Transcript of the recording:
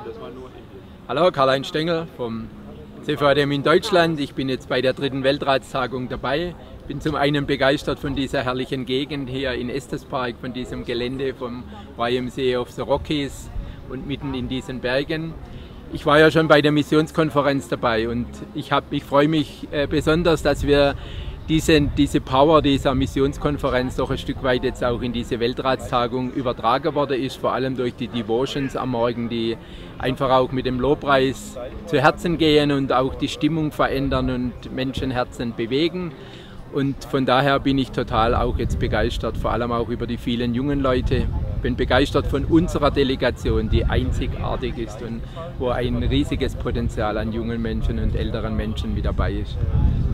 Hallo, Karl-Heinz Stengel vom CVJM in Deutschland. Ich bin jetzt bei der 3. Weltratstagung dabei. Bin zum einen begeistert von dieser herrlichen Gegend hier in Estes Park, von diesem Gelände vom YMCA of the Rockies und mitten in diesen Bergen. Ich war ja schon bei der Missionskonferenz dabei und ich freue mich besonders, dass wir diese Power dieser Missionskonferenz doch ein Stück weit jetzt auch in diese Weltratstagung übertragen worden ist, vor allem durch die Devotions am Morgen, die einfach auch mit dem Lobpreis zu Herzen gehen und auch die Stimmung verändern und Menschenherzen bewegen. Und von daher bin ich total auch jetzt begeistert, vor allem auch über die vielen jungen Leute. Ich bin begeistert von unserer Delegation, die einzigartig ist und wo ein riesiges Potenzial an jungen Menschen und älteren Menschen mit dabei ist.